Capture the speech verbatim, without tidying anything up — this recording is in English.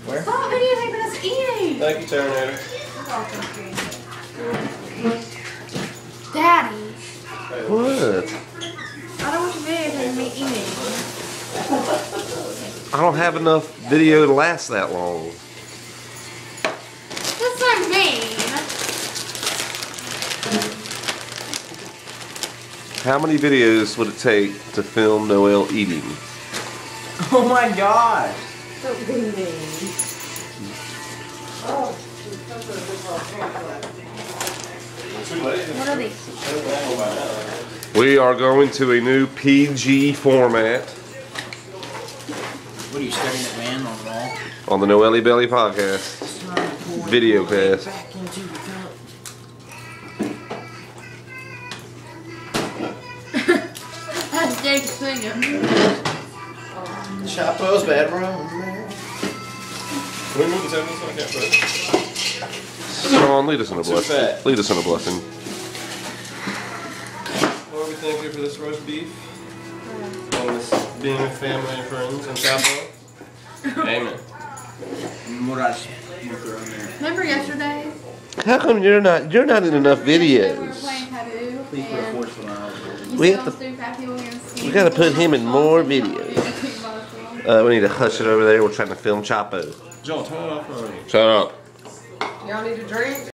Where? Stop videotaping us eating! Thank you, Terminator. Daddy. What? I don't want you videotaping me eating. I don't have enough video to last that long. That's so mean. How many videos would it take to film Noel eating? Oh my gosh! Don't be mean. What are these? We are going to a new P G format What are you staring at, man, on the wall? on the Noelle Belly podcast. Video cast. Back into the cup. That's Jake singing. Chapo's bedroom. Can we move the table so I can't put it? Sean, lead us in a Too blessing. fat. Lead us in a blessing. Lord, we thank you for this roast beef. And this being with family and friends and Chapo. Amen. What I just look around there. Remember yesterday? How come you're not you're not in enough Yesterday we were videos? playing Taboo. Please put a And force on you We said have on to- Stu Fat People against we gotta put him in more videos. videos. Uh, we need to hush it over there. We're trying to film Chapo. Joel, turn it off already. Shut up. Y'all need a drink?